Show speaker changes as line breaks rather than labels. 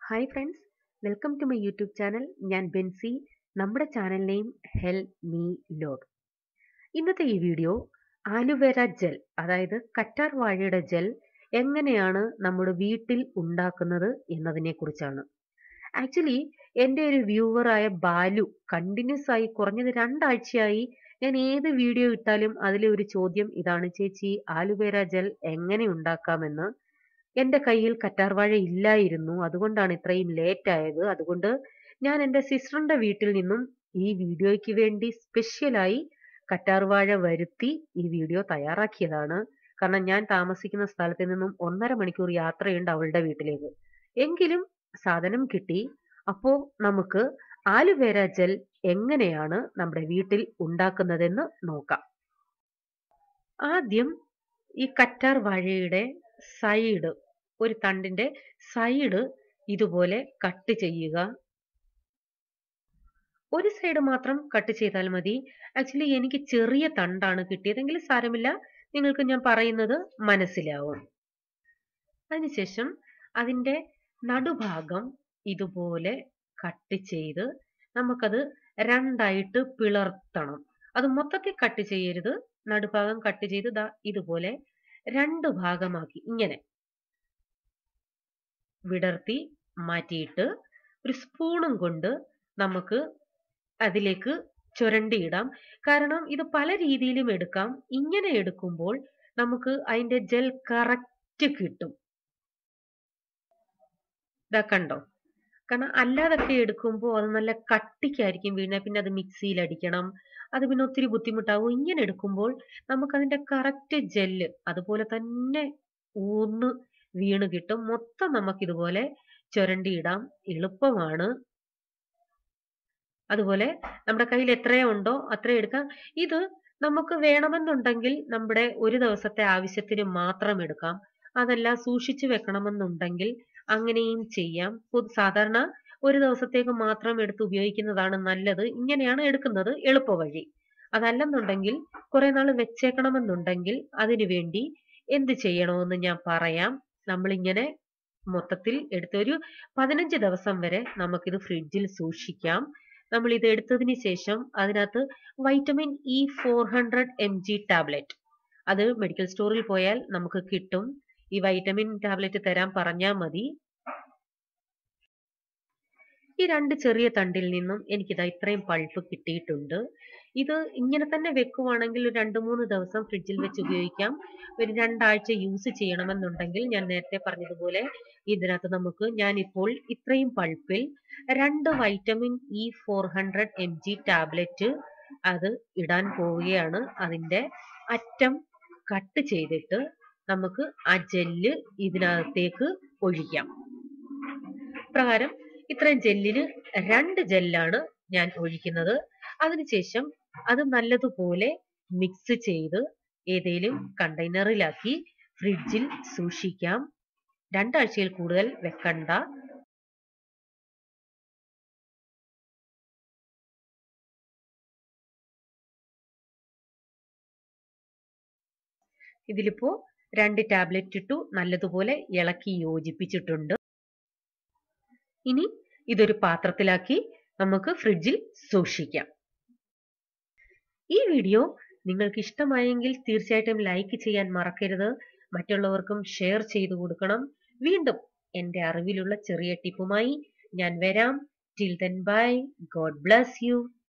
Hi friends, welcome to my YouTube channel. ഞാൻ ബെൻസി. നമ്മുടെ channel name help me lord. ഇന്നത്തെ ഈ വീഡിയോ ആലുവേര ജെൽ, അതായത് കറ്റാർ വാഴയുടെ ജെൽ എങ്ങനെയാണ് നമ്മുടെ വീട്ടിൽ ഉണ്ടാക്കുന്നത് എന്നതിനെ കുറിച്ചാണ്. ആക്ച്വലി എൻ്റെ ഒരു വ്യൂവറായ ബാലു കണ്ടിന്യൂസ് ആയി കുറഞ്ഞത് 2 ആഴ്ചയായി ഞാൻ ഏത് വീഡിയോ ഇട്ടാലും അതിലെ ഒരു ചോദ്യം ഇതാണ്: ചേച്ചി, ആലുവേര ജെൽ എങ്ങനെ ഉണ്ടാക്കാമെന്ന്. എൻ്റെ കയ്യിൽ കറ്റാർവാഴ ഇല്ലായിരുന്നു, അതുകൊണ്ടാണ് ഇത്രയും ലേറ്റ് ആയത്. അതുകൊണ്ട് ഞാൻ എൻ്റെ സിസ്റ്ററിന്റെ വീട്ടിൽ നിന്നും ഈ വീഡിയോയ്ക്ക് വേണ്ടി സ്പെഷ്യലായി കറ്റാർവാഴ വരുത്തി ഈ വീഡിയോ തയ്യാറാക്കിയതാണ്. കാരണം ഞാൻ താമസിക്കുന്ന സ്ഥലത്ത് നിന്നും 1.5 മണിക്കൂർ യാത്രയുണ്ട് അവളുടെ വീട്ടിലേക്ക്. എങ്കിലും സാധനം കിട്ടി. അപ്പോ നമുക്ക് ആലുവേര ജെൽ എങ്ങനെയാണ് നമ്മുടെ വീട്ടിൽ ഉണ്ടാക്കുന്നതെന്ന് നോക്കാം. ആദ്യം ഈ കറ്റാർ വാഴയുടെ സൈഡ്, ഒരു തണ്ടിന്റെ സൈഡ് ഇതുപോലെ കട്ട് ചെയ്യുക. ഒരു സൈഡ് മാത്രം കട്ട് ചെയ്താൽ മതി. ആക്ച്വലി എനിക്ക് ചെറിയ തണ്ടാണ് കിട്ടിയതെങ്കിൽ സാരമില്ല, നിങ്ങൾക്ക് ഞാൻ പറയുന്നത് മനസ്സിലാവും. അതിനുശേഷം അതിന്റെ നടുഭാഗം ഇതുപോലെ കട്ട് ചെയ്ത് നമുക്കത് രണ്ടായിട്ട് പിളർത്തണം. അത് മൊത്തത്തിൽ കട്ട് ചെയ്യരുത്. നടുഭാഗം കട്ട് ചെയ്ത് ഇതുപോലെ 2 ഭാഗമാക്കി ഇങ്ങനെ വിടർത്തി മാറ്റിയിട്ട് ഒരു സ്പൂണും കൊണ്ട് നമുക്ക് അതിലേക്ക് ചുരണ്ടിയിടാം. കാരണം ഇത് പല രീതിയിലും എടുക്കാം. ഇങ്ങനെ എടുക്കുമ്പോൾ നമുക്ക് അതിന്റെ ജെൽ കറക്റ്റ് കിട്ടും. ഇതാ കണ്ടോ? കാരണം അല്ലാതൊക്കെ എടുക്കുമ്പോൾ അത് നല്ല കട്ടിക്കായിരിക്കും വീണ, പിന്നെ അത് മിക്സിയിൽ അടിക്കണം, അത് പിന്നെ ഒത്തിരി ബുദ്ധിമുട്ടാവും. ഇങ്ങനെ എടുക്കുമ്പോൾ നമുക്കതിന്റെ കറക്റ്റ് ജെല്ല് അതുപോലെ തന്നെ ഊർന്ന് വീണ് കിട്ടും. മൊത്തം നമുക്കിതുപോലെ ചുരണ്ടിയിടാം, എളുപ്പമാണ്. അതുപോലെ നമ്മുടെ കയ്യിൽ എത്രയോ ഉണ്ടോ അത്രയും എടുക്കാം. ഇത് നമുക്ക് വേണമെന്നുണ്ടെങ്കിൽ നമ്മുടെ ഒരു ദിവസത്തെ ആവശ്യത്തിന് മാത്രം എടുക്കാം. അതെല്ലാം സൂക്ഷിച്ചു വെക്കണമെന്നുണ്ടെങ്കിൽ അങ്ങനെയും ചെയ്യാം. സാധാരണ ഒരു ദിവസത്തേക്ക് മാത്രം എടുത്ത് ഉപയോഗിക്കുന്നതാണ് നല്ലത്. ഇങ്ങനെയാണ് എടുക്കുന്നത് എളുപ്പവഴി. അതല്ലെന്നുണ്ടെങ്കിൽ കുറെ നാൾ വെച്ചേക്കണമെന്നുണ്ടെങ്കിൽ അതിനു വേണ്ടി എന്ത് ചെയ്യണമെന്ന് ഞാൻ പറയാം. നമ്മളിങ്ങനെ മൊത്തത്തിൽ എടുത്ത് ഒരു 15 ദിവസം വരെ നമുക്കിത് ഫ്രിഡ്ജിൽ സൂക്ഷിക്കാം. നമ്മൾ ഇത് എടുത്തതിന് ശേഷം അതിനകത്ത് വൈറ്റമിൻ ഇ 400 mg ടാബ്ലറ്റ്, അത് മെഡിക്കൽ സ്റ്റോറിൽ പോയാൽ നമുക്ക് കിട്ടും. ഈ വൈറ്റമിൻ ടാബ്ലറ്റ് തരാൻ പറഞ്ഞാൽ മതി. ഈ 2 ചെറിയ തണ്ടിൽ നിന്നും എനിക്കിതാ ഇത്രയും പൾപ്പ് കിട്ടിയിട്ടുണ്ട്. ഇത് ഇങ്ങനെ തന്നെ വെക്കുവാണെങ്കിൽ ഒരു 2-3 ദിവസം ഫ്രിഡ്ജിൽ വെച്ച് ഉപയോഗിക്കാം. ഒരു 2 ആഴ്ച യൂസ് ചെയ്യണമെന്നുണ്ടെങ്കിൽ ഞാൻ നേരത്തെ പറഞ്ഞതുപോലെ ഇതിനകത്ത് നമുക്ക്, ഞാനിപ്പോൾ ഇത്രയും പൾപ്പിൽ 2 വൈറ്റമിൻ ഇ 400 mg ടാബ്ലറ്റ് അത് ഇടാൻ പോവുകയാണ്. അതിന്റെ അറ്റം കട്ട് ചെയ്തിട്ട് നമുക്ക് ആ ജെല്ല് ഇതിനകത്തേക്ക് ഒഴിക്കാം. പ്രകാരം ഇത്രയും ജെല്ലിന് 2 ജെല്ലാണ് ഞാൻ ഒഴിക്കുന്നത്. അതിനുശേഷം അത് നല്ലതുപോലെ മിക്സ് ചെയ്ത് ഏതെങ്കിലും കണ്ടെയ്നറിലാക്കി ഫ്രിഡ്ജിൽ സൂക്ഷിക്കാം. 2 ആഴ്ചയിൽ കൂടുതൽ വെക്കണ്ട. ഇതിലിപ്പോ 2 ടാബ്ലറ്റ് ഇട്ടു, നല്ലതുപോലെ ഇളക്കി യോജിപ്പിച്ചിട്ടുണ്ട്. ഇനി ഇതൊരു പാത്രത്തിലാക്കി നമുക്ക് ഫ്രിഡ്ജിൽ സൂക്ഷിക്കാം. ഈ വീഡിയോ നിങ്ങൾക്ക് ഇഷ്ടമായെങ്കിൽ തീർച്ചയായിട്ടും ലൈക്ക് ചെയ്യാൻ മറക്കരുത്. മറ്റുള്ളവർക്കും ഷെയർ ചെയ്തു കൊടുക്കണം. വീണ്ടും എൻ്റെ അറിവിലുള്ള ചെറിയ ടിപ്പുമായി ഞാൻ വരാം. Till then bye. God bless U.